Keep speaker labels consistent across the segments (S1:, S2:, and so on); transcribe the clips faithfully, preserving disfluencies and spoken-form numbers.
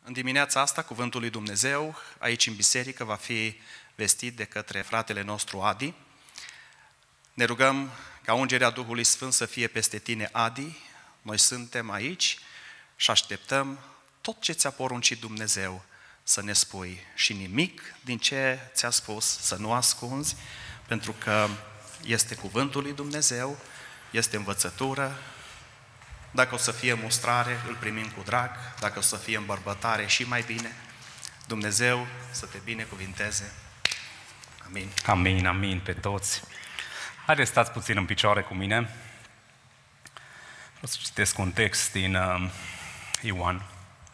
S1: În dimineața asta, Cuvântul lui Dumnezeu, aici în biserică, va fi vestit de către fratele nostru Adi. Ne rugăm ca ungerea Duhului Sfânt să fie peste tine, Adi. Noi suntem aici și așteptăm tot ce ți-a poruncit Dumnezeu să ne spui și nimic din ce ți-a spus să nu ascunzi, pentru că este Cuvântul lui Dumnezeu, este învățătură. Dacă o să fie mustrare, îl primim cu drag. Dacă o să fie îmbărbătare, și mai bine. Dumnezeu să te binecuvinteze. Amin.
S2: Amin, amin pe toți. Haideți, stați puțin în picioare cu mine. Vreau să citesc un text din uh, Ioan,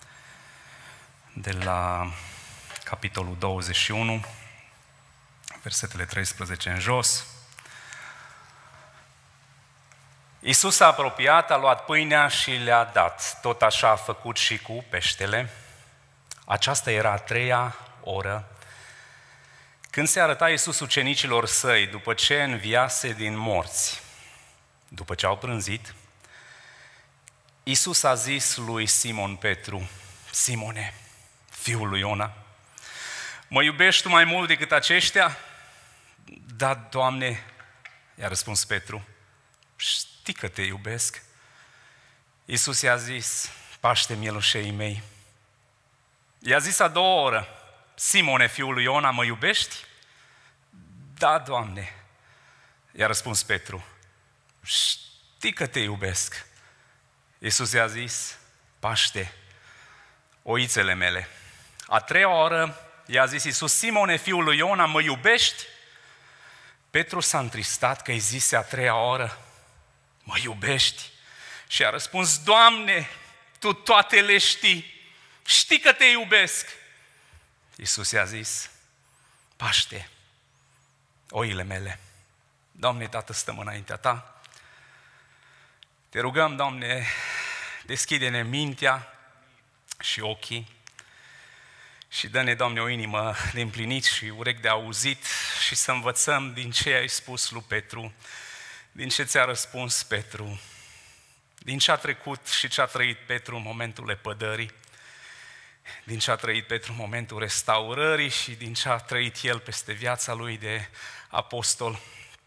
S2: de la capitolul douăzeci și unu, versetele treisprezece în jos. Iisus s-a apropiat, a luat pâinea și le-a dat. Tot așa a făcut și cu peștele. Aceasta era a treia oră când se arăta Iisus ucenicilor săi, după ce înviase din morți. După ce au prânzit, Iisus a zis lui Simon Petru: Simone, fiul lui Iona, mă iubești tu mai mult decât aceștia? Da, Doamne, i-a răspuns Petru, știi că te iubesc. Iisus i-a zis: paște mielușei mei. I-a zis a doua oră: Simone, fiul lui Iona, mă iubești? Da, Doamne, i-a răspuns Petru, știi că te iubesc. Iisus i-a zis: paște oițele mele. A treia oră i-a zis Iisus: Simone, fiul lui Iona, mă iubești? Petru s-a întristat că îi zise a treia oră: mă iubești? Și a răspuns: Doamne, Tu toate le știi, știi că te iubesc. Iisus i-a zis: paște oile mele. Doamne, Tată, stăm înaintea Ta. Te rugăm, Doamne, deschide-ne mintea și ochii și dă-ne, Doamne, o inimă de împlinit și urechi de auzit și să învățăm din ce ai spus lui Petru, din ce ți-a răspuns Petru, din ce a trecut și ce a trăit Petru în momentul lepădării, din ce a trăit Petru în momentul restaurării și din ce a trăit el peste viața lui de apostol.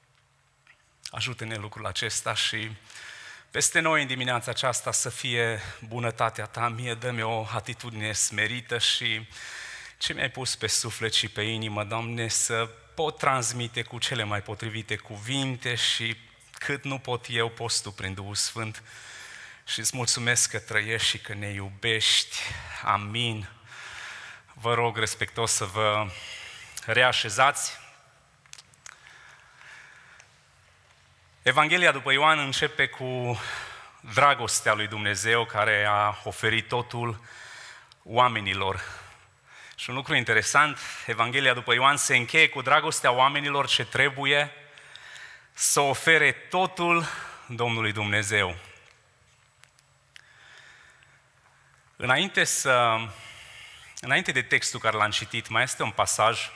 S2: Ajută-ne lucrul acesta și peste noi în dimineața aceasta să fie bunătatea Ta. Mie dă-mi o atitudine smerită și ce mi-ai pus pe suflet și pe inimă, Doamne, să pot transmite cu cele mai potrivite cuvinte și cât nu pot eu, poți Tu prin Duhul Sfânt. Și îți mulțumesc că trăiești și că ne iubești. Amin. Vă rog respectos să vă reașezați. Evanghelia după Ioan începe cu dragostea lui Dumnezeu care a oferit totul oamenilor. Și un lucru interesant, Evanghelia după Ioan se încheie cu dragostea oamenilor ce trebuie să ofere totul Domnului Dumnezeu. Înainte, să, înainte de textul care l-am citit, mai este un pasaj.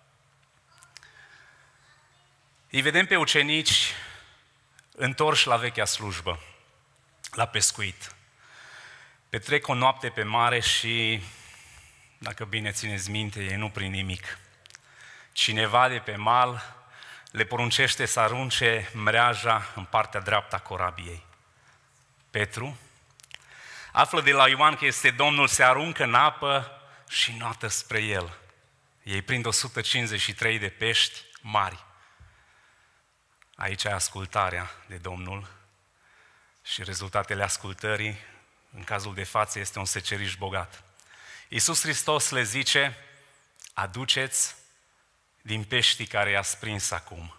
S2: Îi vedem pe ucenici întorși la vechea slujbă, la pescuit. Petrec o noapte pe mare și, dacă bine țineți minte, ei nu prind nimic. Cineva de pe mal le poruncește să arunce mreaja în partea dreaptă a corabiei. Petru află de la Ioan că este Domnul, se aruncă în apă și noată spre el. Ei prind o sută cincizeci și trei de pești mari. Aici e ascultarea de Domnul și rezultatele ascultării, în cazul de față, este un seceriș bogat. Iisus Hristos le zice: aduceți din peștii care i-ați prins acum.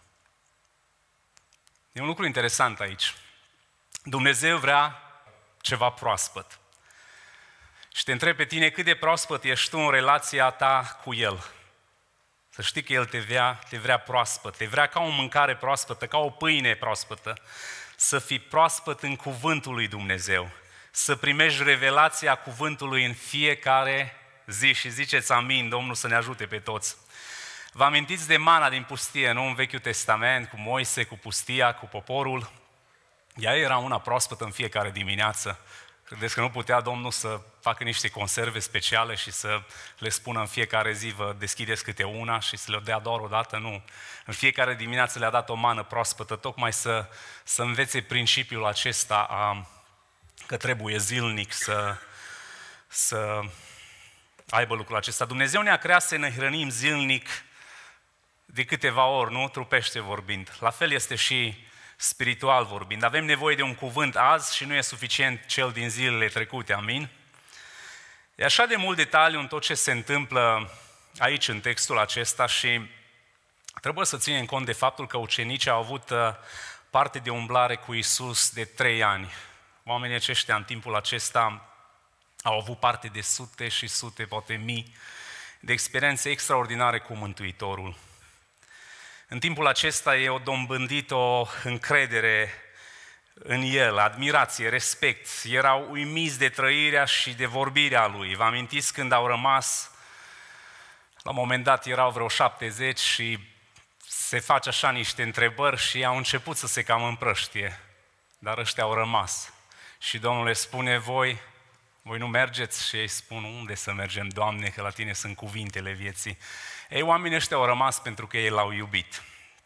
S2: E un lucru interesant aici. Dumnezeu vrea ceva proaspăt. Și te întreb pe tine cât de proaspăt ești tu în relația ta cu El. Să știi că El te vrea, te vrea proaspăt, te vrea ca o mâncare proaspătă, ca o pâine proaspătă. Să fii proaspăt în cuvântul lui Dumnezeu. Să primești revelația cuvântului în fiecare zi și ziceți amin, Domnul să ne ajute pe toți. Vă amintiți de mana din pustie, nu? În Vechiul Testament, cu Moise, cu pustia, cu poporul. Ea era una proaspătă în fiecare dimineață. Credeți că nu putea Domnul să facă niște conserve speciale și să le spună în fiecare zi, vă deschideți câte una și să le dea doar o dată? Nu. În fiecare dimineață le-a dat o mană proaspătă, tocmai să, să învețe principiul acesta a, că trebuie zilnic să, să aibă lucrul acesta. Dumnezeu ne-a creat să ne hrănim zilnic de câteva ori, nu? Trupește vorbind. La fel este și spiritual vorbind. Avem nevoie de un cuvânt azi și nu e suficient cel din zilele trecute, amin? E așa de mult detaliu în tot ce se întâmplă aici în textul acesta și trebuie să ținem cont de faptul că ucenicii au avut parte de umblare cu Iisus de trei ani. Oamenii aceștia în timpul acesta au avut parte de sute și sute, poate mii, de experiențe extraordinare cu Mântuitorul. În timpul acesta ei au dobândit o încredere în El, admirație, respect. Erau uimiți de trăirea și de vorbirea Lui. Vă amintiți când au rămas, la un moment dat erau vreo șaptezeci și se face așa niște întrebări și au început să se cam împrăștie. Dar ăștia au rămas. Și Domnul le spune, voi, voi nu mergeți? Și ei spun, unde să mergem, Doamne, că la Tine sunt cuvintele vieții. Ei, oamenii ăștia au rămas pentru că ei L-au iubit.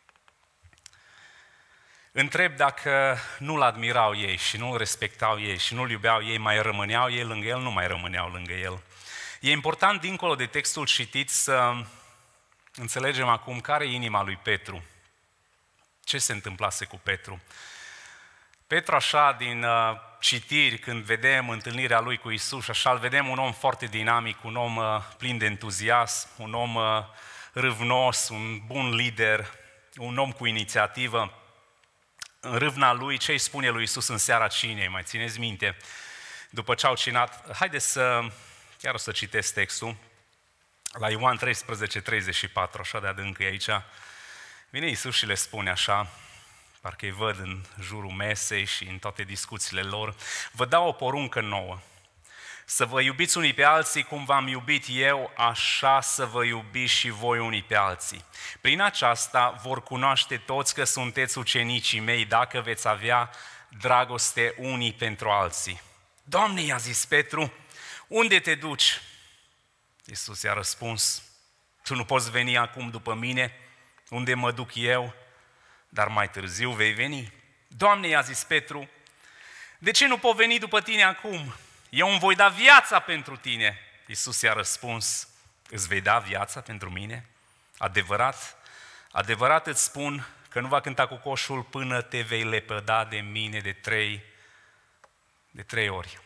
S2: Întreb dacă nu-L admirau ei și nu-L respectau ei și nu-L iubeau ei, mai rămâneau ei lângă El, nu mai rămâneau lângă El. E important, dincolo de textul citit, să înțelegem acum care e inima lui Petru. Ce se întâmplase cu Petru? Petru, așa, din uh, citiri, când vedem întâlnirea lui cu Iisus, așa, îl vedem un om foarte dinamic, un om uh, plin de entuziasm, un om uh, râvnos, un bun lider, un om cu inițiativă. În râvna lui, ce îi spune lui Iisus în seara cinei? Mai țineți minte? După ce au cinat, haideți să, chiar o să citesc textul, la Ioan treisprezece, treizeci și patru, așa de adânc e aici, vine Iisus și le spune așa, parcă îi văd în jurul mesei și în toate discuțiile lor, vă dau o poruncă nouă, să vă iubiți unii pe alții cum v-am iubit eu, așa să vă iubiți și voi unii pe alții. Prin aceasta vor cunoaște toți că sunteți ucenicii mei dacă veți avea dragoste unii pentru alții. Doamne, i-a zis Petru, unde te duci? Iisus i-a răspuns, tu nu poți veni acum după mine, unde mă duc eu, dar mai târziu vei veni. Doamne, i-a zis Petru, de ce nu pot veni după tine acum? Eu îmi voi da viața pentru tine. Iisus i-a răspuns, îți vei da viața pentru mine? Adevărat, adevărat îți spun că nu va cânta cu coșul până te vei lepăda de mine de trei, de trei ori.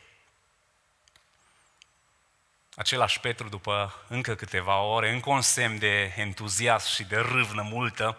S2: Același Petru, după încă câteva ore, încă un semn de entuziasm și de râvnă multă,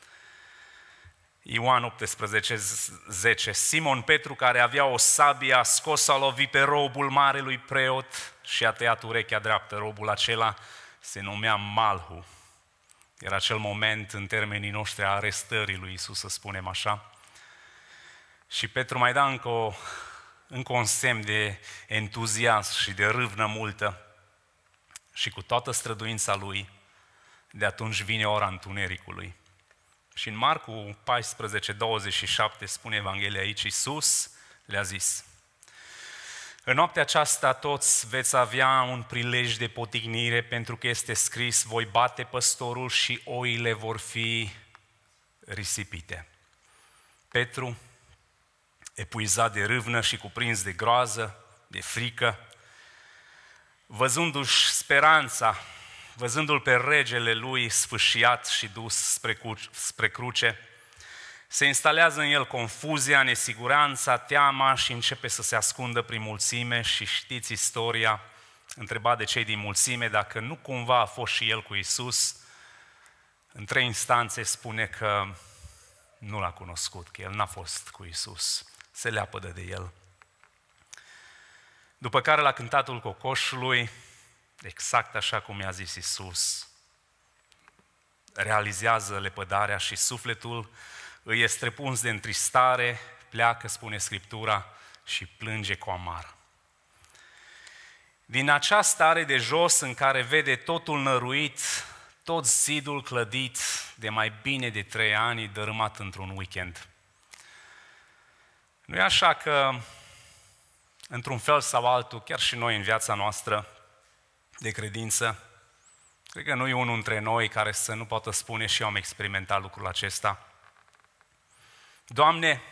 S2: Ioan optsprezece, zece, Simon Petru, care avea o sabie, a scos, a lovit pe robul marelui preot și a tăiat urechea dreaptă. Robul acela se numea Malhu. Era acel moment, în termenii noștri, a arestării lui Iisus, să spunem așa. Și Petru mai da încă, o, încă un semn de entuziasm și de râvnă multă. Și cu toată străduința lui, de atunci vine ora întunericului. Și în Marcu paisprezece, douăzeci și șapte spune Evanghelia aici, Iisus le-a zis, în noaptea aceasta toți veți avea un prilej de potignire, pentru că este scris, voi bate păstorul și oile vor fi risipite. Petru, epuizat de râvnă și cuprins de groază, de frică, văzându-și speranța, văzându-l pe regele lui sfâșiat și dus spre, spre cruce, se instalează în el confuzia, nesiguranța, teama și începe să se ascundă prin mulțime și știți istoria, întrebat de cei din mulțime dacă nu cumva a fost și el cu Iisus, în trei instanțe spune că nu l-a cunoscut, că el n-a fost cu Iisus, se leapădă de el. După care la cântatul cocoșului, exact așa cum i-a zis Iisus, realizează lepădarea și sufletul îi e străpuns de întristare, pleacă, spune Scriptura, și plânge cu amar. Din acea stare de jos în care vede totul năruit, tot zidul clădit de mai bine de trei ani dărâmat într-un weekend. Nu e așa că într-un fel sau altul, chiar și noi în viața noastră de credință, cred că nu e unul dintre noi care să nu poată spune și eu am experimentat lucrul acesta. Doamne,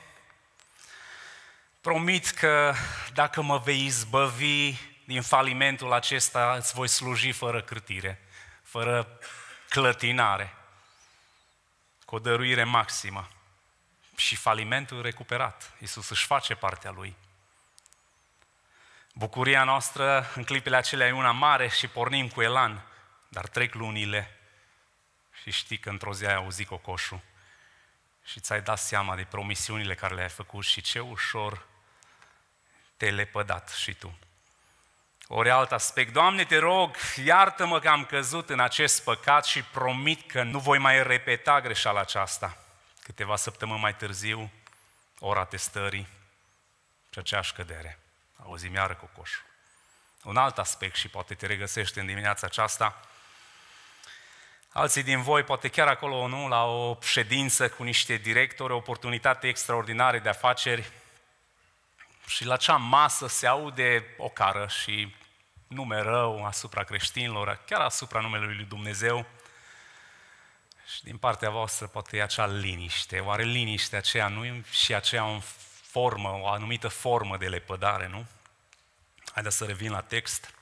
S2: promit că dacă mă vei izbăvi din falimentul acesta, îți voi sluji fără cârtire, fără clătinare, cu o dăruire maximă. Și falimentul recuperat. Iisus își face partea Lui. Bucuria noastră în clipele acelea e una mare și pornim cu elan, dar trec lunile și știi că într-o zi ai auzit cocoșul și ți-ai dat seama de promisiunile care le-ai făcut și ce ușor te-ai lepădat și tu. Ori alt aspect, Doamne, te rog, iartă-mă că am căzut în acest păcat și promit că nu voi mai repeta greșeala aceasta. Câteva săptămâni mai târziu, ora testării și aceeași cădere. Auzim iară cocoșul. Un alt aspect și poate te regăsești în dimineața aceasta. Alții din voi, poate chiar acolo, nu, la o ședință cu niște directori, o oportunitate extraordinară de afaceri și la acea masă se aude o cară și nume rău asupra creștinilor, chiar asupra numelui lui Dumnezeu. Și din partea voastră poate e acea liniște. Oare liniștea aceea nu e și aceea o formă, o anumită formă de lepădare, nu? Haideți să revin la text.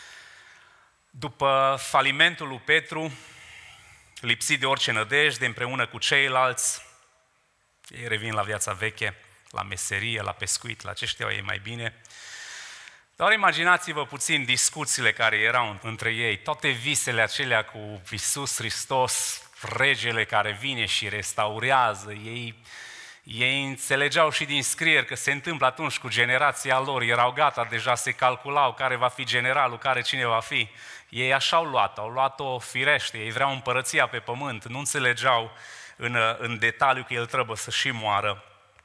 S2: După falimentul lui Petru, lipsit de orice nădejde, împreună cu ceilalți, ei revin la viața veche, la meserie, la pescuit, la ce știau ei mai bine. Dar imaginați-vă puțin discuțiile care erau între ei, toate visele acelea cu Iisus Hristos, regele care vine și restaurează. Ei, ei înțelegeau și din scrieri că se întâmplă atunci cu generația lor, erau gata, deja se calculau care va fi generalul, care cine va fi. Ei așa au luat-o, au luat-o firește, ei vreau împărăția pe pământ, nu înțelegeau în, în detaliu că el trebuie să și moară.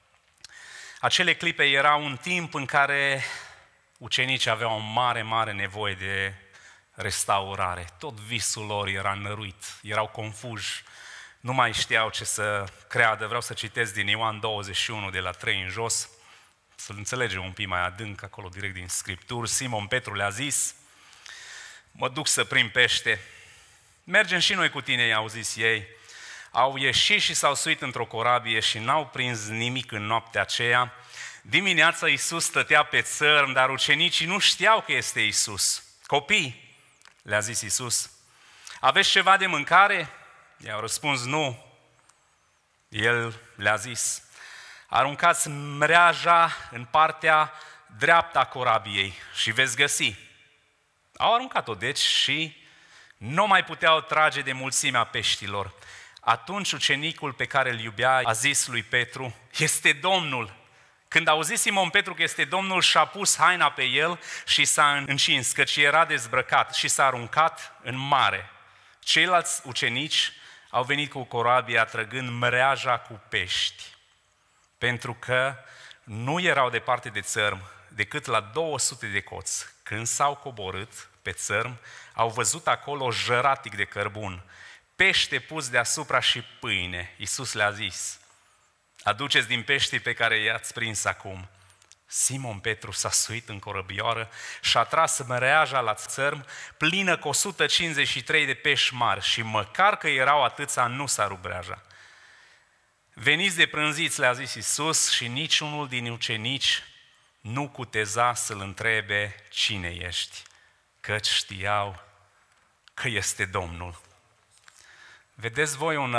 S2: Acele clipe erau un timp în care ucenicii aveau o mare, mare nevoie de restaurare. Tot visul lor era năruit, erau confuși, nu mai știau ce să creadă. Vreau să citesc din Ioan douăzeci și unu, de la trei în jos, să-l înțelegem un pic mai adânc acolo, direct din Scripturi. Simon Petru le-a zis: mă duc să prind pește. Mergem și noi cu tine, i-au zis ei. Au ieșit și s-au suit într-o corabie și n-au prins nimic în noaptea aceea. Dimineața Iisus stătea pe țărm, dar ucenicii nu știau că este Iisus. Copii, le-a zis Iisus, aveți ceva de mâncare? I-au răspuns nu. El le-a zis, aruncați mreaja în partea dreaptă a corabiei și veți găsi. Au aruncat-o deci și nu mai puteau trage de mulțimea peștilor. Atunci ucenicul pe care îl iubea a zis lui Petru, este Domnul. Când a auzit Simon Petru că este Domnul, și-a pus haina pe el și s-a încins, căci era dezbrăcat, și s-a aruncat în mare. Ceilalți ucenici au venit cu corabia trăgând mreaja cu pești, pentru că nu erau departe de țărm, decât la două sute de coți. Când s-au coborât pe țărm, au văzut acolo jăratic de cărbun, pește pus deasupra și pâine. Iisus le-a zis, aduceți din peștii pe care i-ați prins acum. Simon Petru s-a suit în corăbioară și a tras mreaja la țărm, plină cu o sută cincizeci și trei de pești mari, și măcar că erau atâția, nu s-a rupt mreaja. Veniți de prânziți, le-a zis Iisus, și niciunul din ucenici nu cuteza să-l întrebe cine ești, căci știau că este Domnul. Vedeți voi un,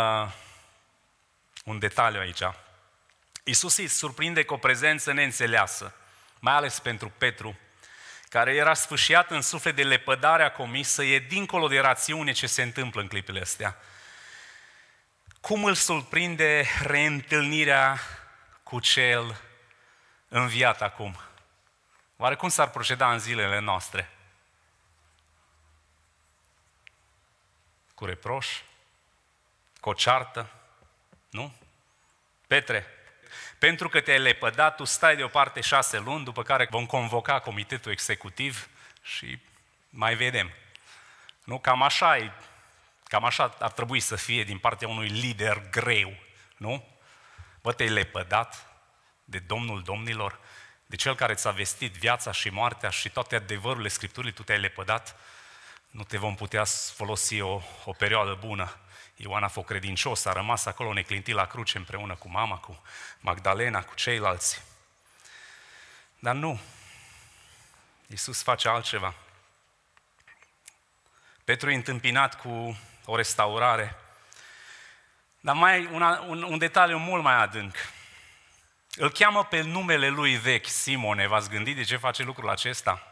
S2: un detaliu aici. Iisus îi surprinde cu o prezență neînțeleasă, mai ales pentru Petru, care era sfâșiat în suflet de lepădarea comisă, e dincolo de rațiune ce se întâmplă în clipele astea. Cum îl surprinde reîntâlnirea cu cel înviat acum? Oare cum s-ar proceda în zilele noastre? Cu reproș? Cu o ceartă? Nu? Petre, pentru că te-ai lepădat, tu stai deoparte șase luni, după care vom convoca comitetul executiv și mai vedem. Nu? Cam așa e, cam așa ar trebui să fie din partea unui lider greu, nu? Bă, te-ai lepădat de Domnul Domnilor, de Cel care ți-a vestit viața și moartea și toate adevărurile Scripturii, tu te-ai lepădat, nu te vom putea folosi o, o perioadă bună. Ioan a fost credincios, a rămas acolo neclintit la cruce împreună cu mama, cu Magdalena, cu ceilalți. Dar nu. Iisus face altceva. Petru e întâmpinat cu o restaurare. Dar mai una, un, un detaliu mult mai adânc. Îl cheamă pe numele lui vechi, Simone. V-ați gândit de ce face lucrul acesta?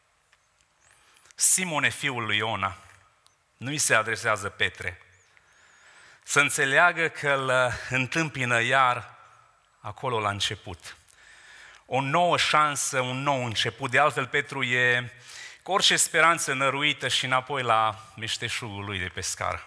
S2: Simone, fiul lui Iona. Nu îi se adresează Petre. Să înțeleagă că îl întâmpină iar acolo la început. O nouă șansă, un nou început. De altfel, Petru e cu orice speranță năruită și înapoi la meșteșugul lui de pescar.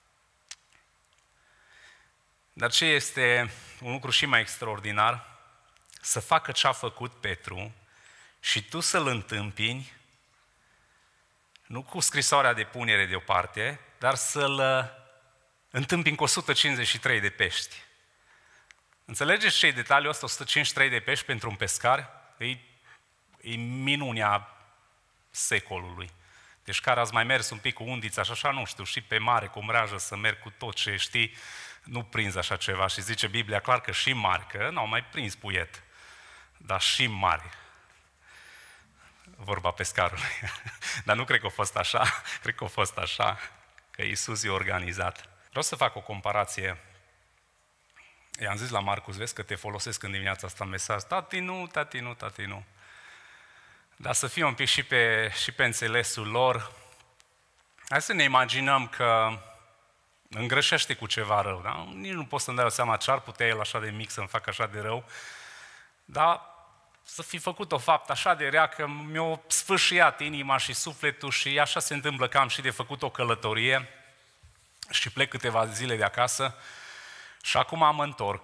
S2: Dar ce este un lucru și mai extraordinar? Să facă ce a făcut Petru și tu să-l întâmpini, nu cu scrisoarea de punere deoparte, dar să-l întâmpini cu o sută cincizeci și trei de pești. Înțelegeți ce e detaliul ăsta, o sută cincizeci și trei de pești pentru un pescar? E, e minunea secolului. Deci care ați mai mers un pic cu undița și așa, nu știu, și pe mare cu mreajă să merg cu tot ce știi, nu prinzi așa ceva. Și zice Biblia clar că și mari, că n-au mai prins puiet, dar și mari. Vorba pescarului. Dar nu cred că a fost așa, cred că a fost așa, că Iisus e organizat. Vreau să fac o comparație. I-am zis la Marcus, vezi că te folosesc în dimineața asta în mesaj. Tati nu, tati nu, tati nu. Dar să fie un pic și pe, și pe înțelesul lor. Hai să ne imaginăm că îngrășește cu ceva rău. Da? Nici nu pot să-mi dau seama ce ar putea el așa de mic să-mi facă așa de rău. Dar să fi făcut o faptă așa de rea că mi-a sfâșiat inima și sufletul și așa se întâmplă că am și de făcut o călătorie și plec câteva zile de acasă și acum mă întorc.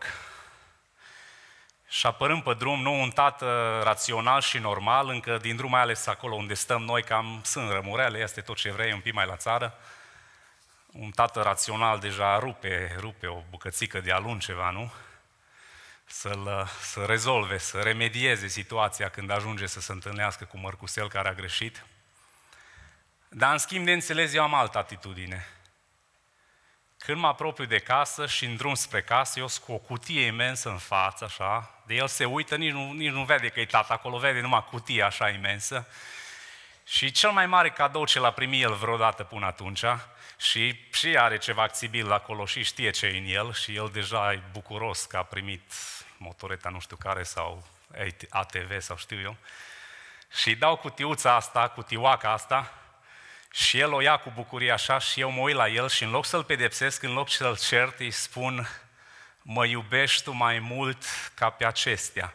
S2: Și apărând pe drum, nu un tată rațional și normal, încă din drum mai ales acolo unde stăm noi, cam sunt rămureale, este tot ce vrei, un pic mai la țară. Un tată rațional deja rupe, rupe o bucățică de alun ceva, nu? Să-l, să rezolve, să remedieze situația când ajunge să se întâlnească cu mărcusel care a greșit. Dar în schimb de înțeles, eu am altă atitudine. Când mă apropiu de casă și în drum spre casă, eu sunt cu o cutie imensă în față, așa, de el se uită, nici nu, nici nu vede că e tata acolo, vede numai cutie așa imensă. Și cel mai mare cadou ce l-a primit el vreodată până atunci, și, și are ceva acțibil acolo și știe ce e în el, și el deja e bucuros că a primit motoreta nu știu care sau A T V sau știu eu, și îi dau cutiuța asta, cutioaca asta, și el o ia cu bucurie așa și eu mă uit la el și în loc să-l pedepsesc, în loc să-l cert, îi spun: mă iubești tu mai mult ca pe acestea.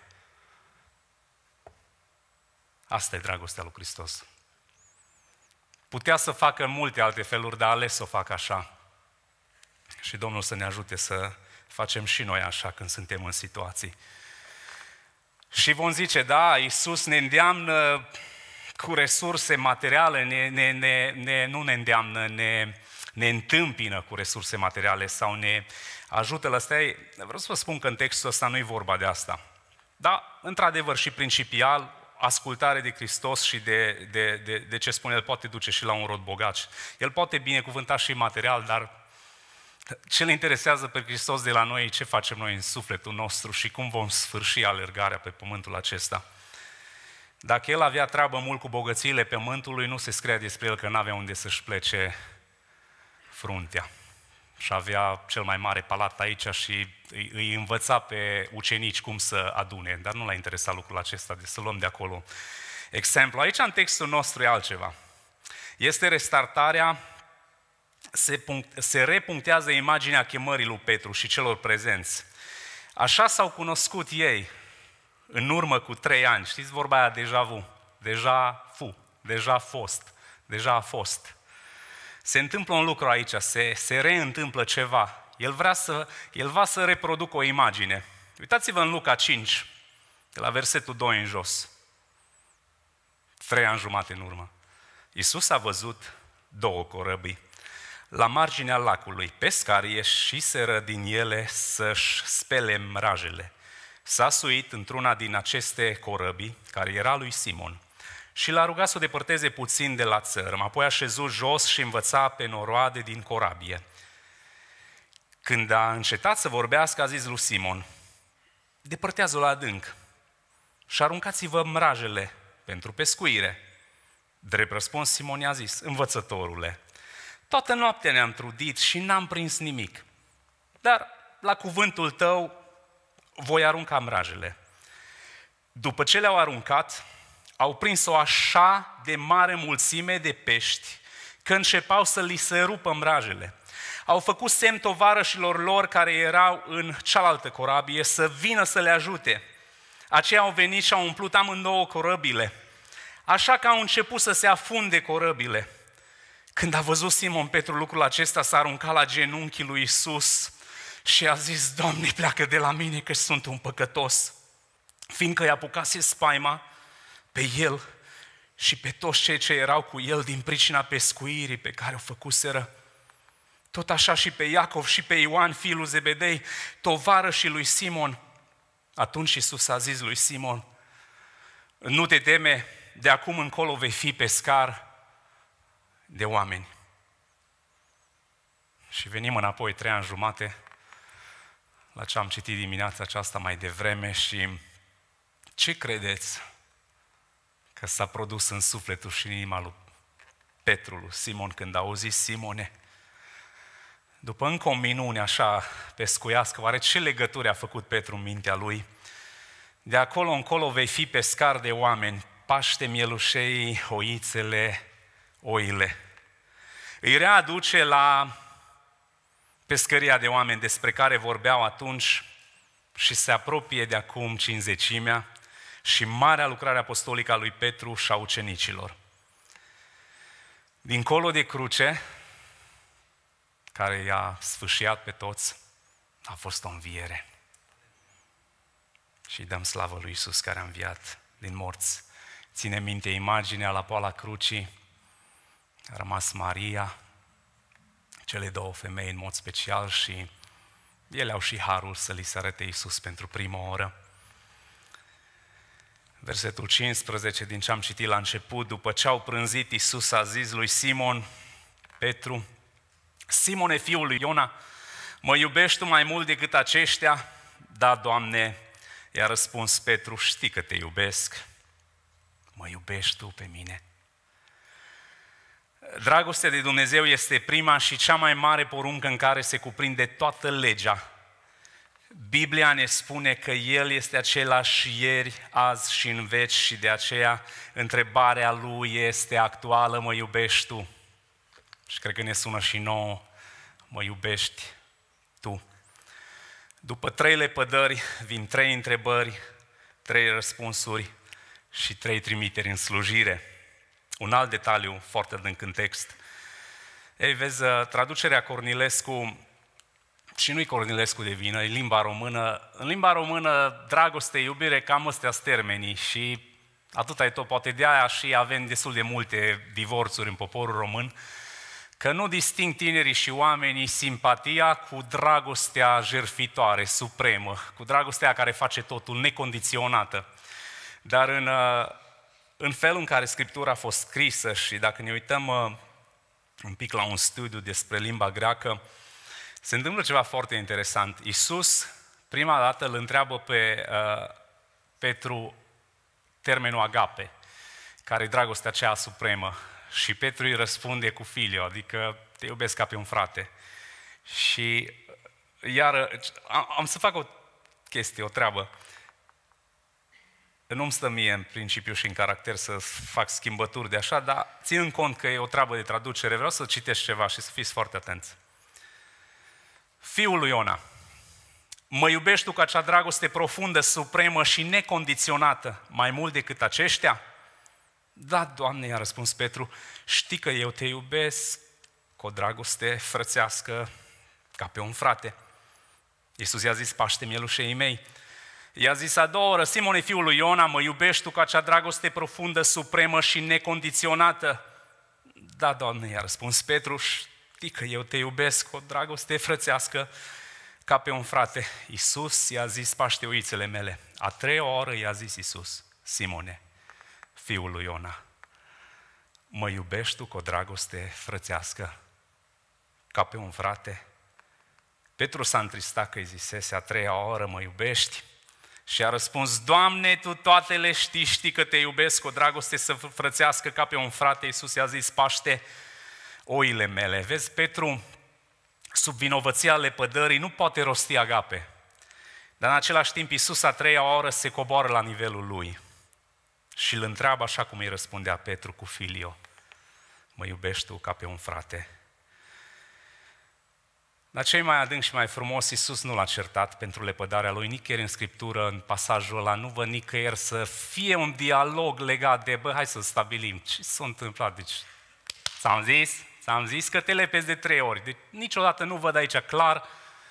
S2: Asta e dragostea lui Hristos. Putea să facă în multe alte feluri, dar a ales să o facă așa. Și Domnul să ne ajute să facem și noi așa când suntem în situații. Și vom zice, da, Iisus ne îndeamnă cu resurse materiale, ne, ne, ne, ne, nu ne îndeamnă, ne, ne întâmpină cu resurse materiale sau ne ajută la asta. Vreau să vă spun că în textul ăsta nu e vorba de asta. Da, într-adevăr și principial, ascultare de Hristos și de, de, de, de ce spune El poate duce și la un rod bogat. El poate binecuvânta și material, dar ce le interesează pe Hristos de la noi, ce facem noi în sufletul nostru și cum vom sfârși alergarea pe pământul acesta. Dacă El avea treabă mult cu bogățiile pământului, nu se scria despre El că n-avea unde să-și plece fruntea. Și avea cel mai mare palat aici și îi, îi învăța pe ucenici cum să adune, dar nu l-a interesat lucrul acesta, de să luăm de acolo exemplu. Aici în textul nostru e altceva. Este restartarea, se, punct, se repunctează imaginea chemării lui Petru și celor prezenți. Așa s-au cunoscut ei în urmă cu trei ani. Știți vorba aia, deja vu, deja fu, deja fost, deja a fost. Se întâmplă un lucru aici, se, se reîntâmplă ceva. El vrea să, el va să reproducă o imagine. Uitați-vă în Luca cinci, de la versetul doi în jos. Trei ani jumate în urmă. Iisus a văzut două corăbii la marginea lacului. Pescarii ieșiseră din ele să-și spele mrajele. S-a suit într-una din aceste corăbii, care era lui Simon, și l-a rugat să o depărteze puțin de la țărm, apoi a șezut jos și învăța pe noroade din corabie. Când a încetat să vorbească, a zis lui Simon: depărtează-o la adânc și aruncați-vă mrajele pentru pescuire. Drept răspuns, Simon i-a zis: învățătorule, toată noaptea ne-am trudit și n-am prins nimic, dar la cuvântul tău voi arunca mrajele. După ce le-au aruncat, au prins o așa de mare mulțime de pești că începau să li se rupă mrajele. Au făcut semn tovarășilor lor care erau în cealaltă corabie să vină să le ajute. Aceia au venit și au umplut amândouă corăbile, așa că au început să se afunde corăbile. Când a văzut Simon Petru lucrul acesta, s-a aruncat la genunchii lui Iisus și a zis: Doamne, pleacă de la mine că sunt un păcătos, fiindcă i-a apucase spaima pe el și pe toți cei ce erau cu el din pricina pescuirii pe care o făcuseră. Tot așa și pe Iacov și pe Ioan, fiul lui Zebedei, tovarășii lui Simon. Atunci Iisus a zis lui Simon: nu te teme, de acum încolo vei fi pescar de oameni. Și venim înapoi trei ani jumate la ce am citit dimineața aceasta mai devreme și ce credeți că s-a produs în sufletul și în inima lui Petru, lui Simon, când a auzit: Simone, după încă o minune așa pescuiască, oare ce legături a făcut Petru în mintea lui? De acolo încolo vei fi pescar de oameni, paște mielușei, oițele, oile. Îi readuce la pescăria de oameni despre care vorbeau atunci și se apropie de acum cincizecimea și marea lucrare apostolică a lui Petru și a ucenicilor. Dincolo de cruce, care i-a sfâșiat pe toți, a fost o înviere. Și dăm slavă lui Iisus care a înviat din morți. Ține minte imaginea la poala crucii, a rămas Maria, cele două femei în mod special și ele au și harul să li se arate Iisus pentru prima oră. Versetul cincisprezece din ce am citit la început: după ce au prânzit, Iisus a zis lui Simon Petru: Simone, fiul lui Iona, mă iubești tu mai mult decât aceștia? Da, Doamne, i-a răspuns Petru, știi că te iubesc. Mă iubești tu pe mine? Dragostea de Dumnezeu este prima și cea mai mare poruncă în care se cuprinde toată legea. Biblia ne spune că El este același ieri, azi și în veci și de aceea întrebarea Lui este actuală: mă iubești tu? Și cred că ne sună și nouă: mă iubești tu? După trei lepădări vin trei întrebări, trei răspunsuri și trei trimiteri în slujire. Un alt detaliu foarte adânc în text. Ei, vezi, traducerea Cornilescu, și nu-i Cornilescu de vină, e limba română. În limba română, dragoste, iubire, cam ăstea sunt termenii și atâta e tot. Poate de aia și avem destul de multe divorțuri în poporul român, că nu disting tinerii și oamenii simpatia cu dragostea jertfitoare, supremă, cu dragostea care face totul, necondiționată. Dar în, în felul în care Scriptura a fost scrisă și dacă ne uităm un pic la un studiu despre limba greacă, se întâmplă ceva foarte interesant. Iisus, prima dată, îl întreabă pe uh, Petru termenul agape, care e dragostea aceea supremă. Și Petru îi răspunde cu filio, adică te iubesc ca pe un frate. Și iar am, am să fac o chestie, o treabă. Nu-mi stă mie în principiu și în caracter să fac schimbături de așa, dar ținând cont că e o treabă de traducere, vreau să citesc ceva și să fiți foarte atenți. Fiul lui Iona, mă iubești tu cu acea dragoste profundă, supremă și necondiționată, mai mult decât aceștia? Da, Doamne, i-a răspuns Petru, știi că eu te iubesc cu o dragoste frățească ca pe un frate. Iisus i-a zis: paște mielușei mei. I-a zis a doua oră: Simone, fiul lui Iona, mă iubești tu cu acea dragoste profundă, supremă și necondiționată? Da, Doamne, i-a răspuns Petru, știi că eu te iubesc cu o dragoste frățească ca pe un frate. Iisus i-a zis, paște oițele mele. A treia oră i-a zis Iisus, Simone, fiul lui Iona, mă iubești tu cu o dragoste frățească, ca pe un frate? Petru s-a întristat că îi zisese, a treia oră mă iubești? Și a răspuns, Doamne, Tu toate le știi, știi că Te iubesc cu o dragoste să frățească ca pe un frate. Iisus i-a zis, paște oile mele. Vezi, Petru, sub vinovăția lepădării, nu poate rosti agape. Dar în același timp, Iisus a treia oră se coboară la nivelul lui și îl întreabă așa cum îi răspundea Petru cu filio, mă iubești tu ca pe un frate? Dar cei mai adânc și mai frumos, Iisus nu l-a certat pentru lepădarea lui, nicăieri în Scriptură, în pasajul ăla, nu văd nicăieri să fie un dialog legat de, bă, hai să stabilim, ce s-a întâmplat, deci ți-am zis, ți-am zis că te lepezi de trei ori, deci niciodată nu văd aici clar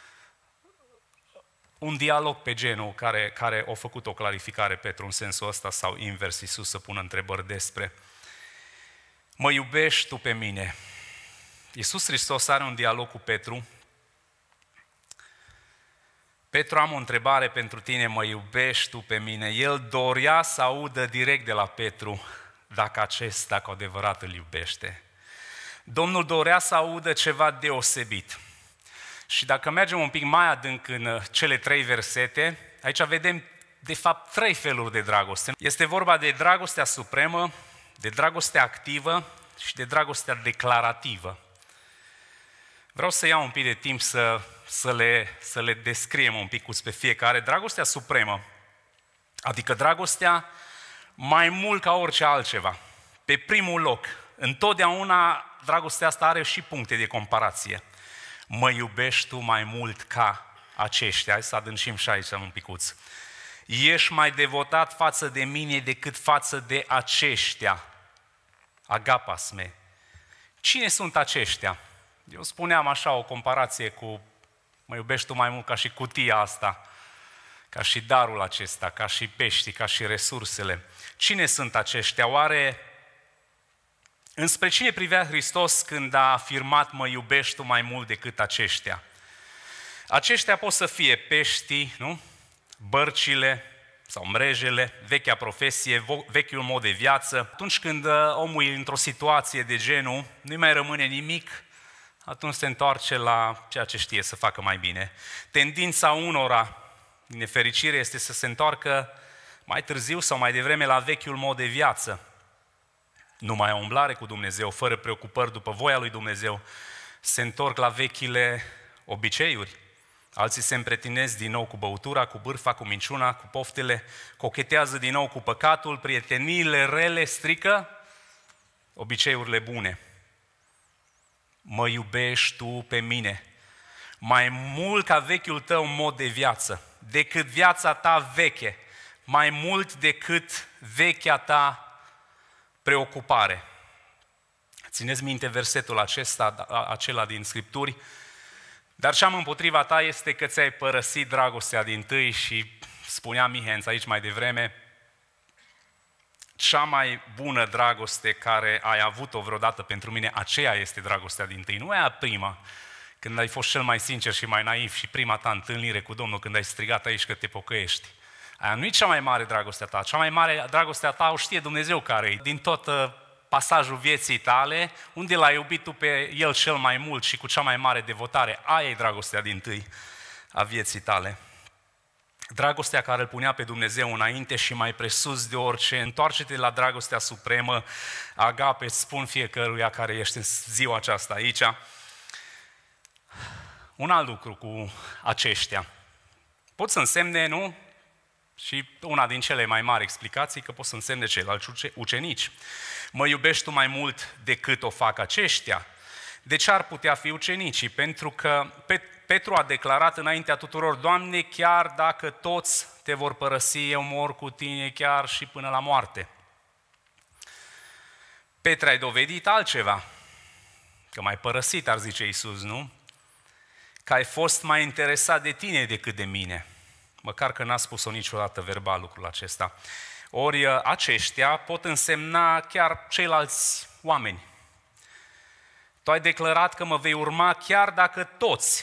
S2: un dialog pe genul care, care a făcut o clarificare Petru în sensul ăsta sau invers, Iisus să pună întrebări despre. Mă iubești tu pe mine? Iisus Hristos are un dialog cu Petru. Petru, am o întrebare pentru tine, mă iubești tu pe mine? El dorea să audă direct de la Petru dacă acesta cu adevărat îl iubește. Domnul dorea să audă ceva deosebit. Și dacă mergem un pic mai adânc în cele trei versete, aici vedem de fapt trei feluri de dragoste. Este vorba de dragostea supremă, de dragostea activă și de dragostea declarativă. Vreau să iau un pic de timp să, să, le, să le descriem un pic pe fiecare. Dragostea supremă, adică dragostea mai mult ca orice altceva. Pe primul loc, întotdeauna dragostea asta are și puncte de comparație. Mă iubești tu mai mult ca aceștia. Hai să adâncim și aici un picuț. Ești mai devotat față de mine decât față de aceștia. Agapas me. Cine sunt aceștia? Eu spuneam așa o comparație cu mă iubești tu mai mult ca și cutia asta, ca și darul acesta, ca și peștii, ca și resursele. Cine sunt aceștia? Oare înspre cine privea Hristos când a afirmat mă iubești tu mai mult decât aceștia? Aceștia pot să fie peștii, nu? Bărcile sau mrejele, vechea profesie, vechiul mod de viață. Atunci când omul e într-o situație de genul, nu-i mai rămâne nimic, atunci se întoarce la ceea ce știe să facă mai bine. Tendința unora, din nefericire, este să se întoarcă mai târziu sau mai devreme la vechiul mod de viață. Numai o umblare cu Dumnezeu, fără preocupări după voia lui Dumnezeu, se întorc la vechile obiceiuri. Alții se împretinesc din nou cu băutura, cu bârfa, cu minciuna, cu poftele, cochetează din nou cu păcatul, prieteniile rele strică obiceiurile bune. Mă iubești tu pe mine mai mult ca vechiul tău mod de viață, decât viața ta veche, mai mult decât vechea ta preocupare. Țineți minte versetul acesta, acela din Scripturi? Dar ce am împotriva ta este că ți-ai părăsit dragostea dintâi și spunea Mihenț aici mai devreme, cea mai bună dragoste care ai avut-o vreodată pentru mine, aceea este dragostea dintâi, nu aia prima, când ai fost cel mai sincer și mai naiv și prima ta întâlnire cu Domnul, când ai strigat aici că te pocăiești. Aia nu e cea mai mare dragostea ta, cea mai mare dragostea ta o știe Dumnezeu care e. Din tot pasajul vieții tale, unde l-ai iubit tu pe El cel mai mult și cu cea mai mare devotare, aia e dragostea dintâi a vieții tale. Dragostea care îl punea pe Dumnezeu înainte și mai presus de orice. Întoarce-te la dragostea supremă, agape, îți spun fiecăruia care ești în ziua aceasta aici. Un alt lucru cu aceștia. Pot să însemne, nu? Și una din cele mai mari explicații că pot să însemne ceilalți ucenici. Mă iubești tu mai mult decât o fac aceștia? De ce ar putea fi ucenicii? Pentru că Petru a declarat înaintea tuturor, Doamne, chiar dacă toți te vor părăsi, eu mor cu tine chiar și până la moarte. Petru, ai dovedit altceva, că m-ai părăsit, ar zice Iisus, nu? Că ai fost mai interesat de tine decât de mine. Măcar că n-a spus-o niciodată verbal lucrul acesta. Ori aceștia pot însemna chiar ceilalți oameni. Tu ai declarat că mă vei urma chiar dacă toți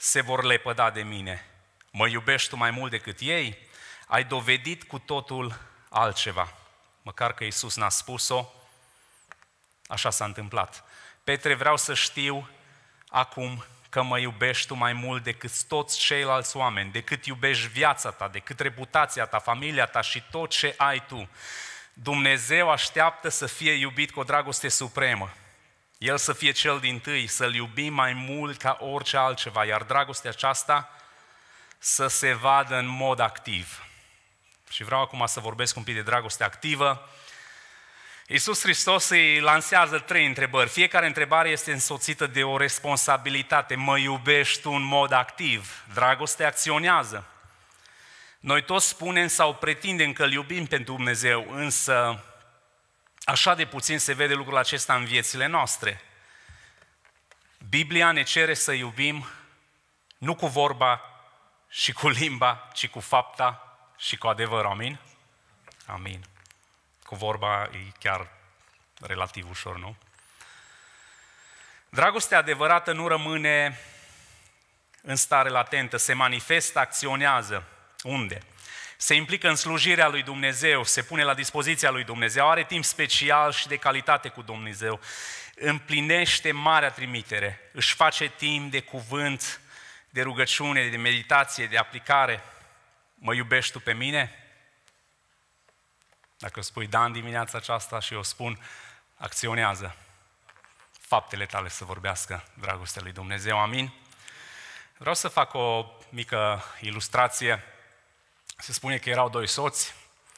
S2: se vor lepăda de mine. Mă iubești tu mai mult decât ei? Ai dovedit cu totul altceva. Măcar că Iisus n-a spus-o, așa s-a întâmplat. Petre, vreau să știu acum că mă iubești tu mai mult decât toți ceilalți oameni, decât iubești viața ta, decât reputația ta, familia ta și tot ce ai tu. Dumnezeu așteaptă să fie iubit cu o dragoste supremă. El să fie cel dintâi, să-L iubim mai mult ca orice altceva, iar dragostea aceasta să se vadă în mod activ. Și vreau acum să vorbesc un pic de dragoste activă. Iisus Hristos îi lansează trei întrebări. Fiecare întrebare este însoțită de o responsabilitate. Mă iubești tu în mod activ? Dragostea acționează. Noi toți spunem sau pretindem că îl iubim pe Dumnezeu, însă așa de puțin se vede lucrul acesta în viețile noastre. Biblia ne cere să iubim nu cu vorba și cu limba, ci cu fapta și cu adevărul. Amin? Amin. Cu vorba e chiar relativ ușor, nu? Dragostea adevărată nu rămâne în stare latentă, se manifestă, acționează. Unde? Se implică în slujirea lui Dumnezeu, se pune la dispoziția lui Dumnezeu, are timp special și de calitate cu Dumnezeu, împlinește marea trimitere, își face timp de cuvânt, de rugăciune, de meditație, de aplicare. Mă iubești tu pe mine? Dacă o spui da în dimineața aceasta și eu spun, acționează. Faptele tale să vorbească dragostea lui Dumnezeu. Amin? Vreau să fac o mică ilustrație. Se spune că erau doi soți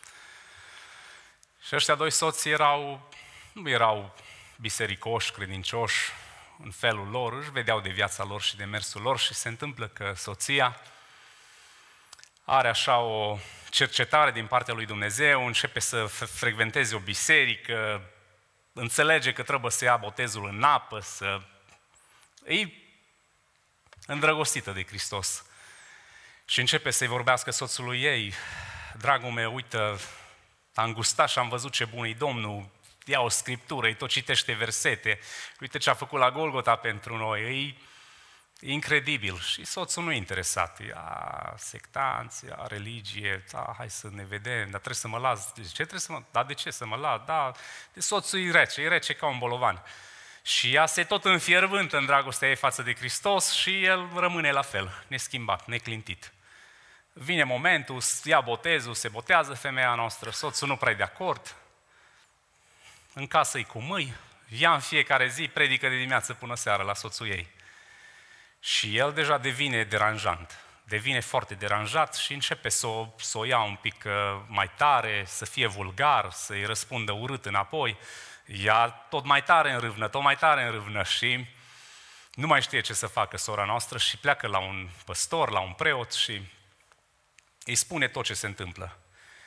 S2: și ăștia doi soți erau, nu erau bisericoși, credincioși în felul lor, își vedeau de viața lor și de mersul lor și se întâmplă că soția are așa o cercetare din partea lui Dumnezeu, începe să frecventeze o biserică, înțelege că trebuie să ia botezul în apă, să... e îndrăgostită de Hristos. Și începe să-i vorbească soțului ei, dragul meu, uite, am gustat și am văzut ce bun e Domnul, ia o scriptură, îi tot citește versete, uite ce a făcut la Golgota pentru noi, e incredibil. Și soțul nu e interesat, ia sectanți, ia religie, da, hai să ne vedem, dar trebuie să mă las. De ce trebuie să mă... Da, de ce să mă las? Da, de soțul e rece, e rece ca un bolovan. Și ea se tot înfierbântă în dragostea ei față de Hristos și el rămâne la fel, neschimbat, neclintit. Vine momentul, ia botezul, se botează femeia noastră, soțul nu prea e de acord, în casă-i cu mâini, ea în fiecare zi predică de dimineață până seară la soțul ei. Și el deja devine deranjant, devine foarte deranjat și începe să o, să o ia un pic mai tare, să fie vulgar, să-i răspundă urât înapoi. Ea tot mai tare în râvnă, tot mai tare în râvnă și nu mai știe ce să facă sora noastră și pleacă la un păstor, la un preot și îi spune tot ce se întâmplă.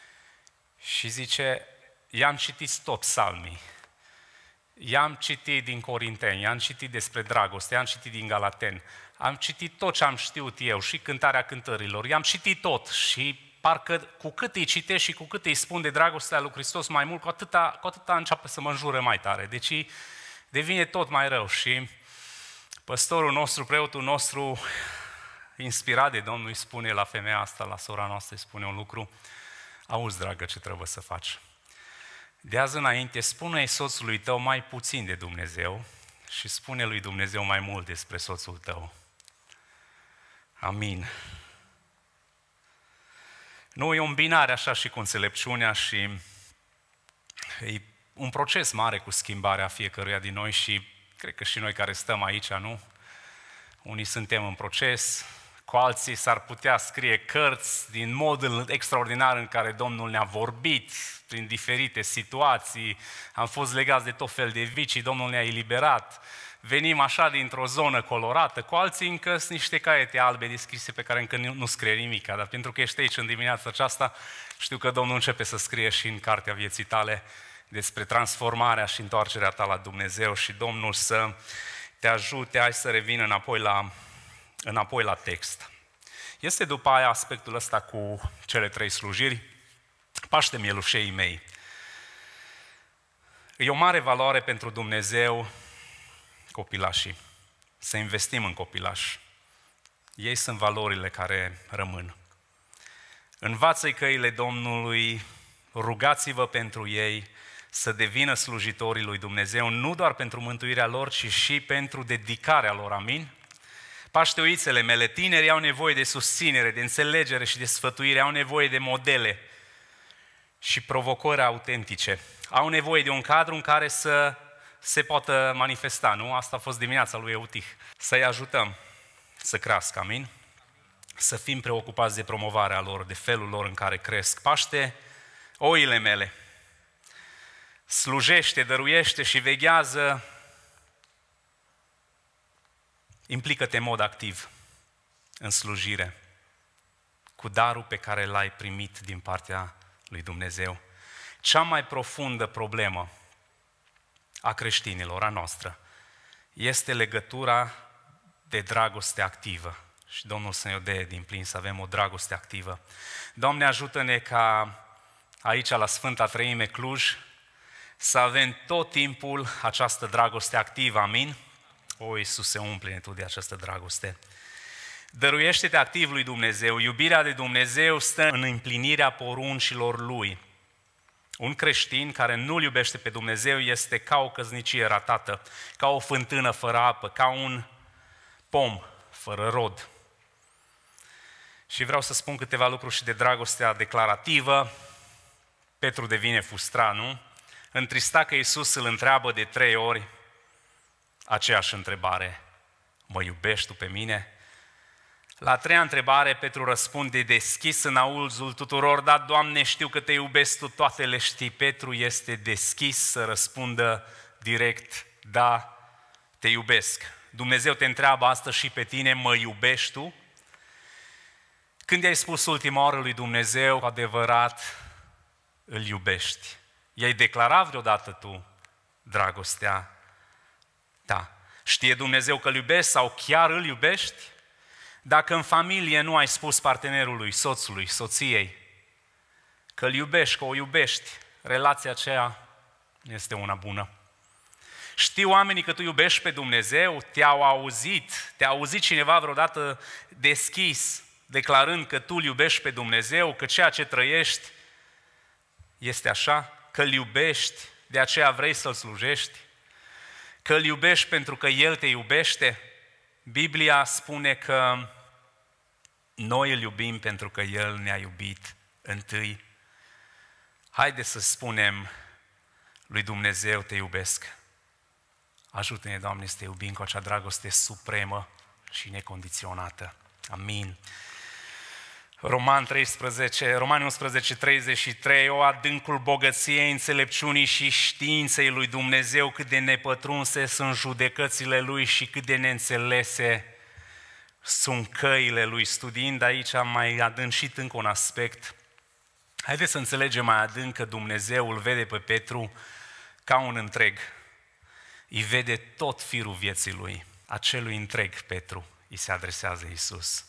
S2: Și zice, i-am citit tot psalmii, i-am citit din Corinteni, i-am citit despre dragoste, i-am citit din Galateni, am citit tot ce am știut eu și cântarea cântărilor, i-am citit tot și parcă cu cât îi citești și cu cât îi spun de dragostea lui Hristos mai mult, cu atâta, cu atâta începe să mă înjură mai tare. Deci devine tot mai rău și păstorul nostru, preotul nostru, inspirat de Domnul, îi spune la femeia asta, la sora noastră, îi spune un lucru, auzi, dragă, ce trebuie să faci. De azi înainte, spune-i soțului tău mai puțin de Dumnezeu și spune lui Dumnezeu mai mult despre soțul tău. Amin. Nu, e o îmbinare așa și cu înțelepciunea și e un proces mare cu schimbarea fiecăruia din noi și cred că și noi care stăm aici, nu? Unii suntem în proces, cu alții s-ar putea scrie cărți din modul extraordinar în care Domnul ne-a vorbit prin diferite situații, am fost legați de tot fel de vicii, Domnul ne-a eliberat, venim așa dintr-o zonă colorată, cu alții încă sunt niște caiete albe deschise pe care încă nu, nu scrie nimic, dar pentru că ești aici în dimineața aceasta, știu că Domnul începe să scrie și în cartea vieții tale despre transformarea și întoarcerea ta la Dumnezeu și Domnul să te ajute, hai să revin înapoi la, înapoi la text. Este după aia aspectul ăsta cu cele trei slujiri, Paște mielușeii mei. E o mare valoare pentru Dumnezeu copilașii, să investim în copilași. Ei sunt valorile care rămân. Învață-i căile Domnului, rugați-vă pentru ei să devină slujitorii lui Dumnezeu, nu doar pentru mântuirea lor, ci și pentru dedicarea lor. Amin? Pașteuițele mele, tinerii au nevoie de susținere, de înțelegere și de sfătuire, au nevoie de modele și provocări autentice. Au nevoie de un cadru în care să se poată manifesta, nu? Asta a fost dimineața lui Eutih. Să-i ajutăm să crească, amin? Să fim preocupați de promovarea lor, de felul lor în care cresc. Paște oile mele, slujește, dăruiește și veghează, implică-te în mod activ în slujire, cu darul pe care l-ai primit din partea lui Dumnezeu. Cea mai profundă problemă a creștinilor, a noastră, este legătura de dragoste activă. Și Domnul să ne dea din plin să avem o dragoste activă. Doamne, ajută-ne ca aici la Sfânta Treime Cluj să avem tot timpul această dragoste activă, amin? O, Iisuse, umple-ne Tu de această dragoste. Dăruiește-te activ lui Dumnezeu. Iubirea de Dumnezeu stă în împlinirea poruncilor Lui. Un creștin care nu-L iubește pe Dumnezeu este ca o căsnicie ratată, ca o fântână fără apă, ca un pom fără rod. Și vreau să spun câteva lucruri și de dragostea declarativă. Petru devine frustrat, nu? Întristat că Iisus îl întreabă de trei ori aceeași întrebare. Mă iubești tu pe mine? La a treia întrebare, Petru răspunde deschis în auzul tuturor, da, Doamne, știu că Te iubesc Tu, toate le știi. Petru este deschis să răspundă direct, da, Te iubesc. Dumnezeu te întreabă astăzi și pe tine, mă iubești tu? Când i-ai spus ultima oară lui Dumnezeu, adevărat, îl iubești? I-ai declarat vreodată tu dragostea ta? Știe Dumnezeu că îl iubești sau chiar îl iubești? Dacă în familie nu ai spus partenerului, soțului, soției, că îl iubești, că o iubești, relația aceea este una bună. Știu oamenii că tu iubești pe Dumnezeu, te-au auzit, te-a auzit cineva vreodată deschis, declarând că tu îl iubești pe Dumnezeu, că ceea ce trăiești este așa, că îl iubești, de aceea vrei să-L slujești, că îl iubești pentru că El te iubește. Biblia spune că noi îl iubim pentru că El ne-a iubit întâi. Haideți să spunem lui Dumnezeu, te iubesc. Ajută-ne, Doamne, să te iubim cu acea dragoste supremă și necondiționată. Amin. Roman treisprezece, Romani unsprezece, treizeci și trei, o adâncul bogăției, înțelepciunii și științei lui Dumnezeu, cât de nepătrunse sunt judecățile Lui și cât de neînțelese sunt căile Lui. Studiind aici am mai adâncit încă un aspect. Haideți să înțelegem mai adânc că Dumnezeu îl vede pe Petru ca un întreg. Îi vede tot firul vieții lui, acelui întreg Petru, îi se adresează Iisus.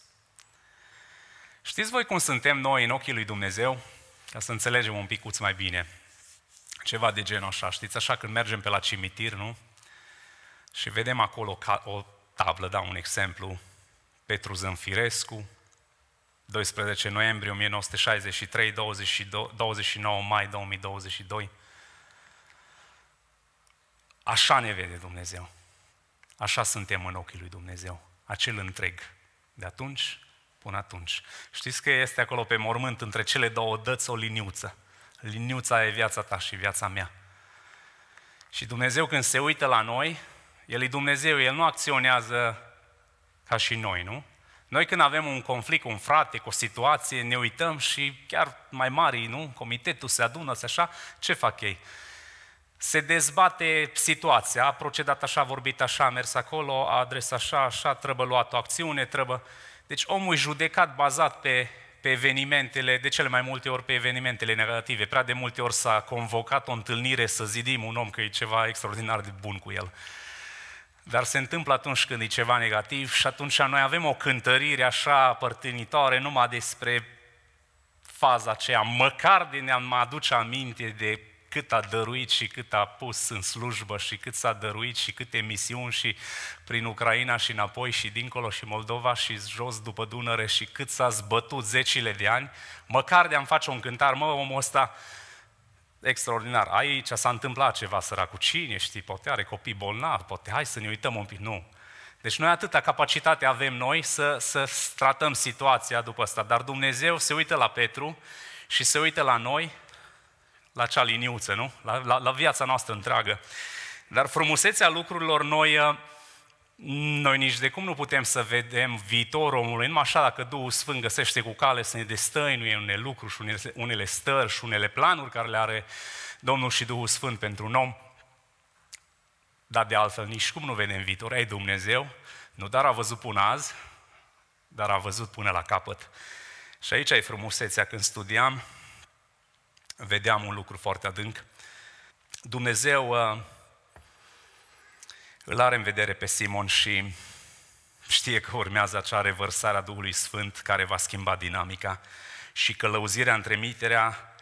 S2: Știți voi cum suntem noi în ochii lui Dumnezeu? Ca să înțelegem un picuț mai bine. Ceva de genul așa, știți, așa când mergem pe la cimitir, nu? Și vedem acolo o tablă, da, un exemplu, Petru Zânfirescu, doisprezece noiembrie o mie nouă sute șaizeci și trei, douăzeci și nouă mai două mii douăzeci și doi. Așa ne vede Dumnezeu. Așa suntem în ochii lui Dumnezeu. Acel întreg. De atunci până atunci. Știți că este acolo pe mormânt între cele două dăți o liniuță. Liniuța e viața ta și viața mea. Și Dumnezeu când se uită la noi, El e Dumnezeu, El nu acționează ca și noi, nu? Noi când avem un conflict cu un frate, cu o situație, ne uităm și chiar mai mari, nu? Comitetul se adună, se așa, ce fac ei? Se dezbate situația, a procedat așa, a vorbit așa, a mers acolo, a adresat așa, așa, trebuie luat o acțiune, trebuie... Deci omul e judecat bazat pe, pe evenimentele, de cele mai multe ori pe evenimentele negative. Prea de multe ori s-a convocat o întâlnire să zidim un om că e ceva extraordinar de bun cu el. Dar se întâmplă atunci când e ceva negativ și atunci noi avem o cântărire așa părtinitoare numai despre faza aceea, măcar de ne-am aduce aminte de cât a dăruit și cât a pus în slujbă și cât s-a dăruit și câte misiuni și prin Ucraina și înapoi și dincolo și Moldova și jos după Dunăre și cât s-a zbătut zecile de ani, măcar de a-mi face un cântar, mă, omul ăsta extraordinar. Aici s-a întâmplat ceva, săracul, cine știi, poate are copii bolnavi, poate hai să ne uităm un pic, nu. Deci noi atâta capacitate avem noi să, să tratăm situația după asta, dar Dumnezeu se uită la Petru și se uită la noi, la acea liniuță, nu? La, la, la viața noastră întreagă. Dar frumusețea lucrurilor, noi, noi nici de cum nu putem să vedem viitorul omului, numai așa dacă Duhul Sfânt găsește cu cale să ne destăinuie unele lucruri și unele, unele stări și unele planuri care le are Domnul și Duhul Sfânt pentru un om. Dar de altfel nici cum nu vedem viitor. Ei, Dumnezeu nu doar a văzut până azi, dar a văzut până la capăt. Și aici e frumusețea. Când studiam, vedeam un lucru foarte adânc. Dumnezeu uh, îl are în vedere pe Simon și știe că urmează acea revărsare a Duhului Sfânt care va schimba dinamica și călăuzirea, întrimiterea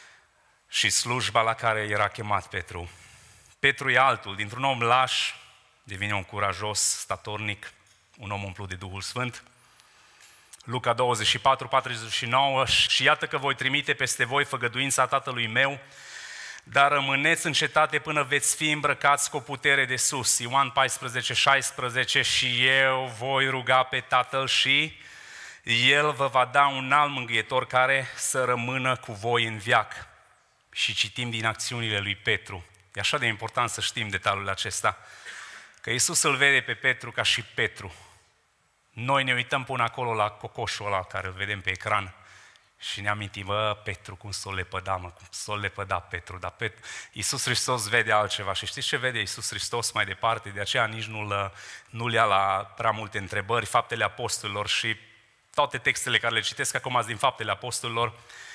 S2: și slujba la care era chemat Petru. Petru e altul, dintr-un om laș, devine un curajos, statornic, un om umplut de Duhul Sfânt. Luca douăzeci și patru, patruzeci și nouă, și iată că voi trimite peste voi făgăduința Tatălui meu, dar rămâneți în cetate până veți fi îmbrăcați cu o putere de sus. Ioan paisprezece, șaisprezece, și eu voi ruga pe Tatăl și El vă va da un alt mângâietor care să rămână cu voi în veac. Și citim din acțiunile lui Petru. E așa de important să știm detaliul acesta, că Iisus îl vede pe Petru ca și Petru. Noi ne uităm până acolo la cocoșul ăla care îl vedem pe ecran și ne amintim, bă, Petru, cum s-o lepăda, mă, cum s-o lepăda Petru. Dar Pet... Iisus Hristos vede altceva și știți ce vede Iisus Hristos mai departe? De aceea nici nu-l, nu-l ia la prea multe întrebări, Faptele Apostolilor și toate textele care le citesc acum azi din Faptele Apostolilor.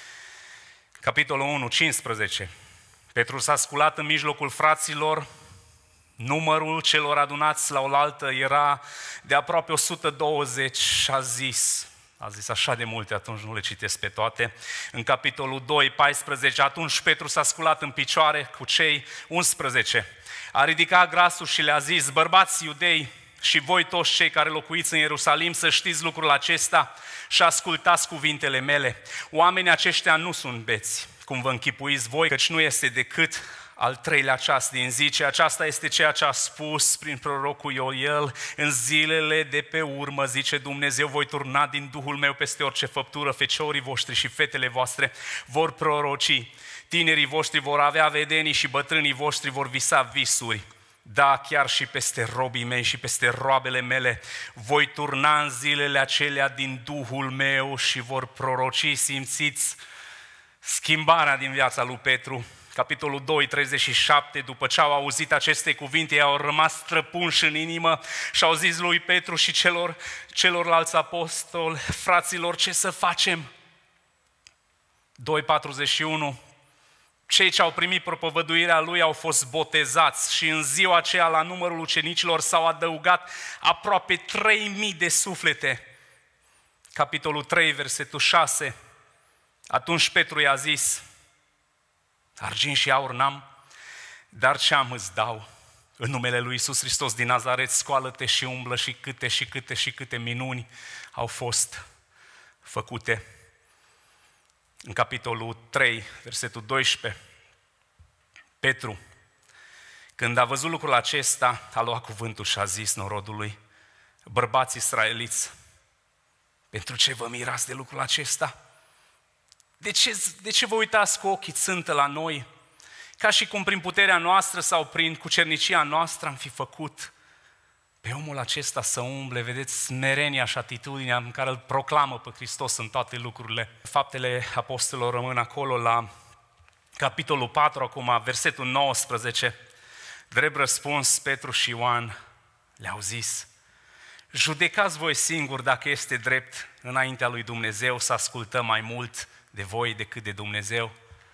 S2: Capitolul unu, cincisprezece. Petru s-a sculat în mijlocul fraților, numărul celor adunați la oaltă era de aproape o sută douăzeci și a zis, a zis așa de multe, atunci nu le citesc pe toate. În capitolul doi, paisprezece, atunci Petru s-a sculat în picioare cu cei unsprezece. A ridicat glasul și le-a zis, bărbați iudei și voi toți cei care locuiți în Ierusalim, să știți lucrul acesta și ascultați cuvintele mele. Oamenii aceștia nu sunt beți, cum vă închipuiți voi, căci nu este decât al treilea ceas din zi, și aceasta este ceea ce a spus prin prorocul Ioel, în zilele de pe urmă, zice Dumnezeu, voi turna din Duhul meu peste orice făptură, feciorii voștri și fetele voastre vor proroci, tinerii voștri vor avea vedenii și bătrânii voștri vor visa visuri. Da, chiar și peste robii mei și peste roabele mele voi turna în zilele acelea din Duhul meu și vor proroci. Simțiți schimbarea din viața lui Petru. Capitolul doi, treizeci și șapte, după ce au auzit aceste cuvinte, au rămas străpunși în inimă și au zis lui Petru și celor, celorlalți apostoli, fraților, ce să facem? doi, patruzeci și unu, cei ce au primit propovăduirea lui au fost botezați și în ziua aceea la numărul ucenicilor s-au adăugat aproape trei mii de suflete. Capitolul trei, versetul șase, atunci Petru i-a zis, argint și aur n-am, dar ce am îți dau? În numele lui Iisus Hristos din Nazaret, scoală-te și umblă, și câte și câte și câte minuni au fost făcute. În capitolul trei, versetul doisprezece, Petru, când a văzut lucrul acesta, a luat cuvântul și a zis norodului, bărbați israeliți, pentru ce vă mirați de lucrul acesta? De ce, de ce vă uitați cu ochii țântă la noi, ca și cum prin puterea noastră sau prin cucernicia noastră am fi făcut pe omul acesta să umble? Vedeți smerenia și atitudinea în care îl proclamă pe Hristos în toate lucrurile. Faptele Apostolilor rămân acolo la capitolul patru, acum, versetul nouăsprezece. Drept răspuns, Petru și Ioan le-au zis, judecați voi singuri dacă este drept înaintea lui Dumnezeu să ascultăm mai mult de voi decât de Dumnezeu.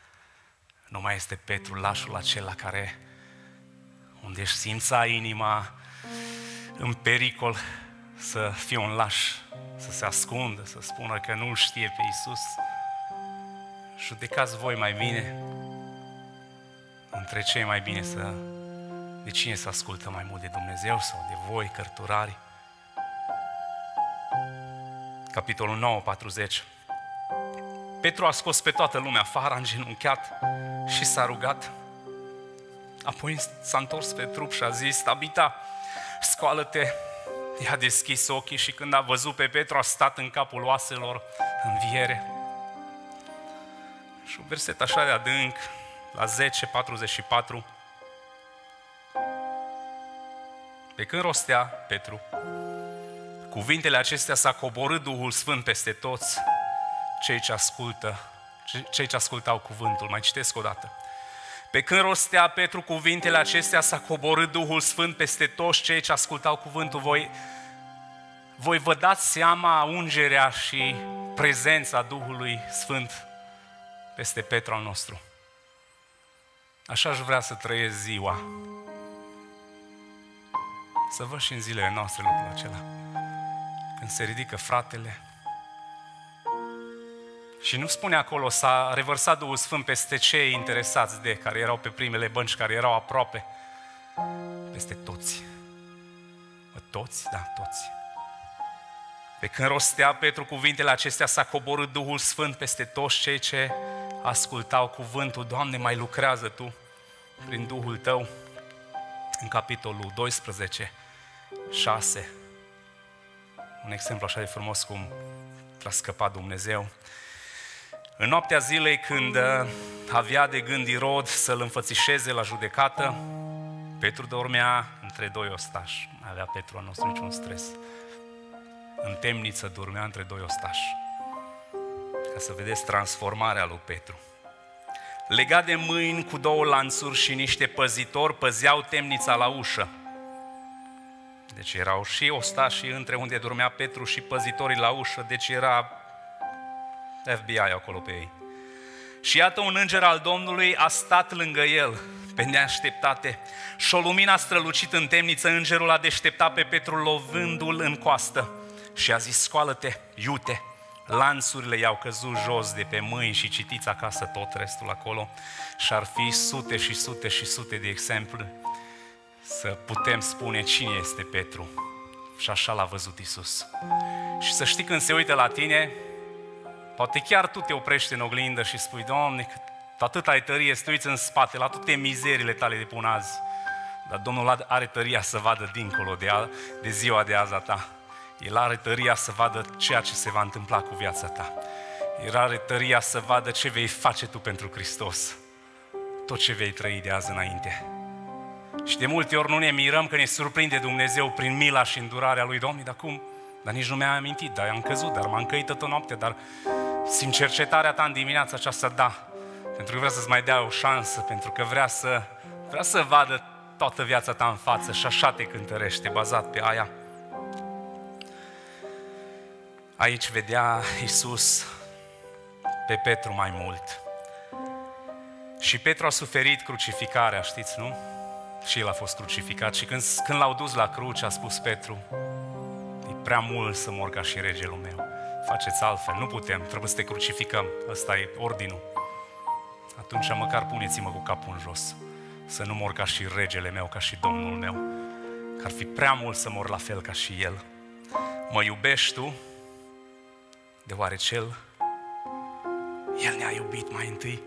S2: Nu mai este Petru lașul acela care, unde își simța inima în pericol, să fie un laș, să se ascundă, să spună că nu știe pe Iisus. Judecați voi mai bine. între ce e mai bine să... De cine să ascultă mai mult, de Dumnezeu sau de voi, cărturari? Capitolul nouă, patruzeci. Petru a scos pe toată lumea afară, a îngenunchiat și s-a rugat. Apoi s-a întors pe trup și a zis: Tabita, scoală-te! I-a deschis ochii și când a văzut pe Petru, a stat în capul oaselor înviere. Și un verset așa de adânc, la zece, patruzeci și patru. Pe când rostea Petru cuvintele acestea, s-a coborât Duhul Sfânt peste toți cei ce ascultă, cei ce ascultau cuvântul. Mai citesc o dată. Pe când rostea Petru cuvintele acestea, s-a coborât Duhul Sfânt peste toți cei ce ascultau cuvântul. Voi, voi vă dați seama ungerea și prezența Duhului Sfânt peste Petru al nostru. Așa aș vrea să trăiesc ziua. Să văd și în zilele noastre lucrul acela. Când se ridică fratele și nu spune acolo, s-a revărsat Duhul Sfânt peste cei interesați de, care erau pe primele bănci, care erau aproape, peste toți. Mă, toți? Da, toți. Pe când rostea Petru cuvintele acestea, s-a coborât Duhul Sfânt peste toți cei ce ascultau cuvântul. Doamne, mai lucrează Tu prin Duhul Tău. În capitolul doisprezece, șase, un exemplu așa de frumos cum a scăpat Dumnezeu. În noaptea zilei, când avea de gând Irod să-l înfățișeze la judecată, Petru dormea între doi ostași. Nu avea Petru al nostru niciun stres. În temniță dormea între doi ostași. Ca să vedeți transformarea lui Petru. Legat de mâini cu două lanțuri și niște păzitori păzeau temnița la ușă. Deci erau și ostașii între unde dormea Petru și păzitorii la ușă, deci era F B I acolo pe ei. Și iată, un înger al Domnului a stat lângă el, pe neașteptate, și o lumină a strălucit în temniță. Îngerul a deșteptat pe Petru lovându-l în coastă și a zis: scoală-te, iute! Lanțurile i-au căzut jos de pe mâini și citiți acasă tot restul acolo. Și ar fi sute și sute și sute de exemple să putem spune cine este Petru. Și așa l-a văzut Iisus. Și să știi, când se uită la tine, poate chiar tu te oprești în oglindă și spui: Doamne, atâta ai tărie, să te uiți în spate la toate mizerile tale de până azi. Dar Domnul are tăria să vadă dincolo de, a, de ziua de azi a ta. El are tăria să vadă ceea ce se va întâmpla cu viața ta. El are tăria să vadă ce vei face tu pentru Hristos. Tot ce vei trăi de azi înainte. Și de multe ori nu ne mirăm că ne surprinde Dumnezeu prin mila și îndurarea Lui. Doamne, dar cum? Dar nici nu mi-am amintit, dar am căzut, dar m-am căit toată noaptea, dar simt cercetarea ta în dimineața aceasta, da. Pentru că vrea să-ți mai dea o șansă, pentru că vrea să, vrea să vadă toată viața ta în față și așa te cântărește, bazat pe aia. Aici vedea Iisus pe Petru mai mult. Și Petru a suferit crucificarea, știți, nu? Și el a fost crucificat. Și când, când l-au dus la cruce, a spus Petru: e prea mult să mor ca și regele meu. Faceți altfel, nu putem, trebuie să te crucificăm. Ăsta e ordinul. Atunci măcar puneți-mă cu capul în jos, să nu mor ca și regele meu, ca și Domnul meu. Că ar fi prea mult să mor la fel ca și el. Mă iubești tu? Deoarece El, El ne-a iubit mai întâi.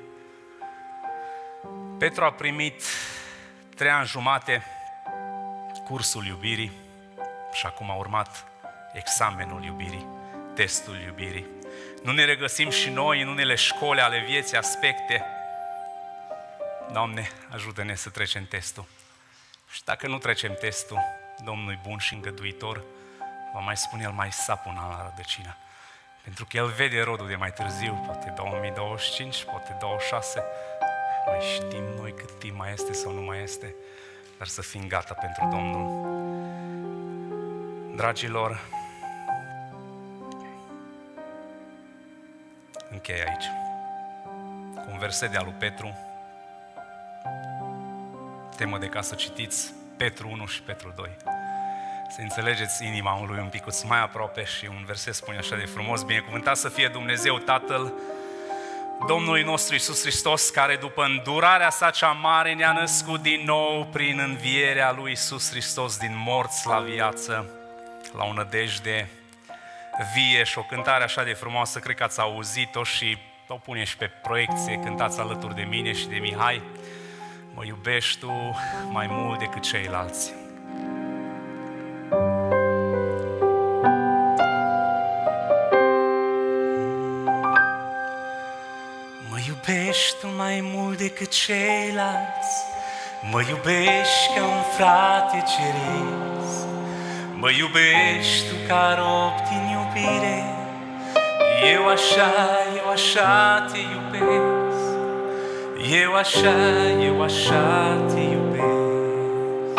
S2: Petru a primit trei ani jumate cursul iubirii și acum a urmat examenul iubirii, testul iubirii. Nu ne regăsim și noi în unele școli ale vieții aspecte. Doamne, ajută-ne să trecem testul. Și dacă nu trecem testul, Domnul e bun și îngăduitor, va mai spune El: mai sap una la rădăcină. Pentru că El vede rodul de mai târziu, poate două mii douăzeci și cinci, poate douăzeci și șase. Mai știm noi cât timp mai este sau nu mai este, dar să fim gata pentru Domnul. Dragilor, închei aici cu un verset de al lui Petru. Temă de ca să citiți Petru unu și Petru doi. Să înțelegeți inima lui un pic mai aproape. Și un verset spune așa de frumos: binecuvântat să fie Dumnezeu Tatăl Domnului nostru Iisus Hristos, care după îndurarea sa cea mare ne-a născut din nou prin învierea lui Iisus Hristos din morți la viață, la o nădejde vie și o cântare așa de frumoasă, cred că ați auzit-o și o pune și pe proiecție, cântați alături de mine și de Mihai. Mă iubești tu mai mult decât ceilalți. Mă iubești tu mai mult decât ceilalți, mă iubești ca un frate ceresc, mă iubești tu ca rob din iubire, eu așa, eu așa te iubesc, eu așa, eu așa te iubesc.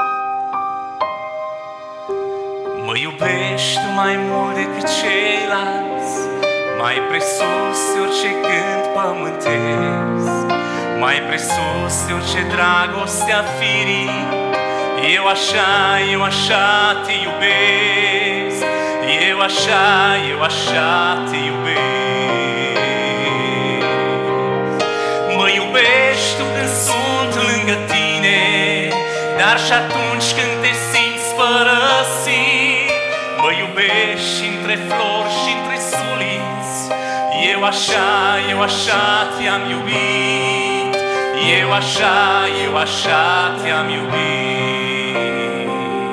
S2: Mă iubești tu mai mult decât ceilalți, mai presus de orice gând pământesc, mai presus de orice dragoste a firii, eu așa, eu așa te iubesc, eu așa, eu așa te iubesc. Mă iubești tu când sunt lângă tine, dar și atunci când te simți părăsit. Mă iubești și între flori și între suliți, eu așa, eu așa te-am iubit, eu așa, eu așa te-am iubit.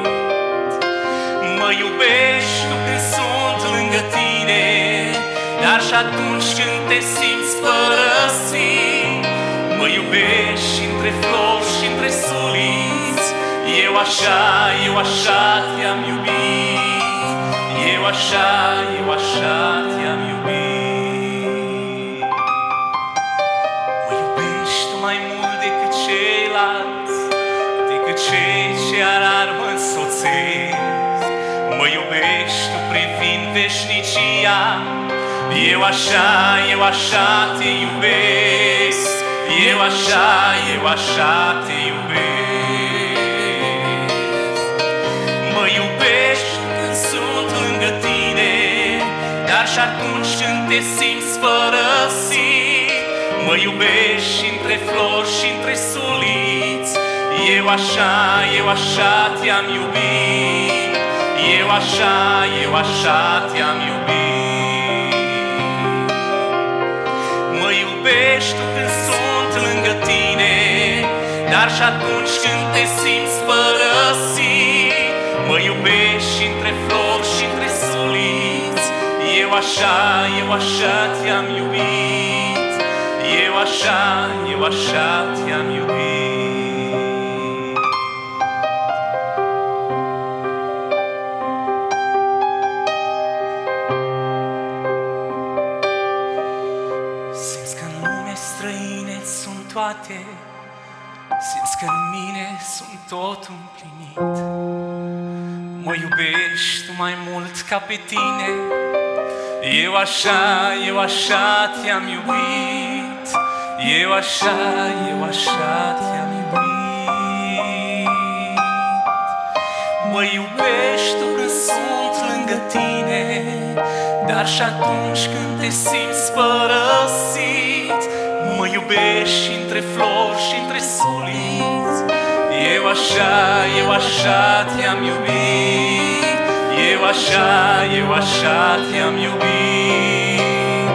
S2: Mă iubești tu când sunt lângă tine, dar și atunci când te simți părăsit. Mă iubești și între flori și între suliți, eu așa, eu așa te-am iubit, eu așa, eu așa te-am iubit. Mă iubești tu mai mult decât ceilalți, decât cei ce arar mă însoțesc. Mă iubești tu privind veșnicia, eu așa, eu așa te iubesc, eu așa, eu așa te iubesc. Mă iubești când sunt lângă tine, dar și atunci când te simți părăsit. Mă iubești și între flori și între suliți, eu așa, eu așa te-am iubit, eu așa, eu așa te-am iubit. Mă iubești tu când sunt lângă tine, dar și atunci când te simți părăsit. Mă iubești și între flori și între suliți, eu așa, eu așa te-am iubit, eu așa, eu așa te-am iubit. Simți că în lume străine sunt toate, simți că în mine sunt tot împlinit. Mă iubești tu mai mult ca pe tine, eu așa, eu așa te-am iubit, eu așa, eu așa te-am iubit. Mă iubești tu când sunt lângă tine, dar și atunci când te simți părăsit. Mă iubești și între flori și între suliți, eu așa, eu așa te-am iubit, eu așa, eu așa te-am iubit.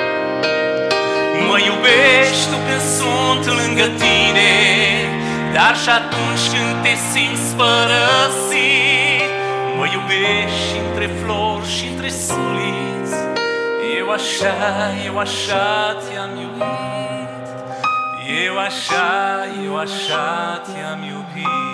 S2: Mă iubești tu când sunt lângă tine, dar și atunci când te simți părăsit. Mă iubești și între flori și între suliți, eu așa, eu așa te-am iubit, eu așa, eu așa te-am iubit.